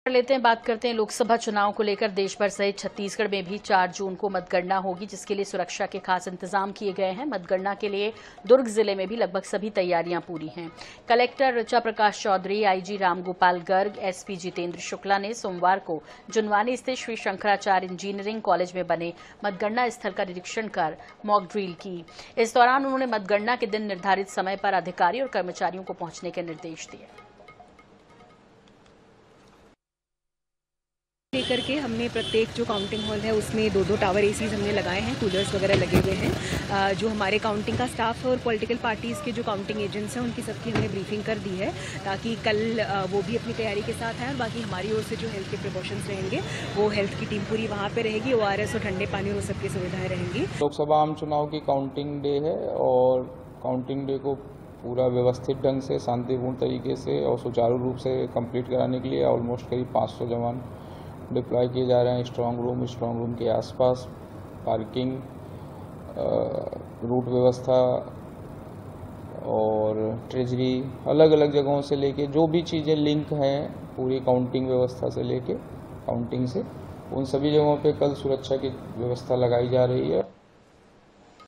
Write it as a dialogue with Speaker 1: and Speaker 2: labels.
Speaker 1: लेते हैं, बात करते हैं लोकसभा चुनाव को लेकर। देश भर सहित छत्तीसगढ़ में भी 4 जून को मतगणना होगी, जिसके लिए सुरक्षा के खास इंतजाम किए गए हैं। मतगणना के लिए दुर्ग जिले में भी लगभग सभी तैयारियां पूरी हैं। Collector Richa Prakash Chaudhary, IG Ramgopal Garg, SP Jitendra Shukla ने सोमवार को जुनवानी स्थित श्री शंकराचार्य इंजीनियरिंग कॉलेज में बने मतगणना स्थल का निरीक्षण कर मॉक ड्रिल की। इस दौरान उन्होंने मतगणना के दिन निर्धारित समय पर अधिकारी और कर्मचारियों को पहुंचने के निर्देश दिए।
Speaker 2: लेकर के हमने प्रत्येक जो काउंटिंग हॉल है उसमें 2-2 टावर एसीज हमने लगाए हैं, कूलर्स वगैरह लगे हुए हैं। जो हमारे काउंटिंग का स्टाफ है और पॉलिटिकल पार्टीज़ के जो काउंटिंग एजेंट्स हैं उनकी सबकी हमने ब्रीफिंग कर दी है, ताकि कल वो भी अपनी तैयारी के साथ आए। और बाकी हमारी ओर से जो हेल्थ के प्रिकॉशंस रहेंगे वो हेल्थ की टीम पूरी वहाँ पर रहेगी। ORS और ठंडे पानी और सबकी सुविधाएँ रहेंगी।
Speaker 3: लोकसभा आम चुनाव की काउंटिंग डे है और काउंटिंग डे को पूरा व्यवस्थित ढंग से, शांतिपूर्ण तरीके से और सुचारू रूप से कंप्लीट कराने के लिए ऑलमोस्ट करीब 500 जवान डिप्लॉय किए जा रहे हैं। स्ट्रांग रूम के आसपास पार्किंग, रूट व्यवस्था और ट्रेजरी, अलग अलग जगहों से लेके जो भी चीज़ें लिंक हैं पूरी काउंटिंग व्यवस्था से लेके काउंटिंग से, उन सभी जगहों पे कल सुरक्षा की व्यवस्था लगाई जा रही है।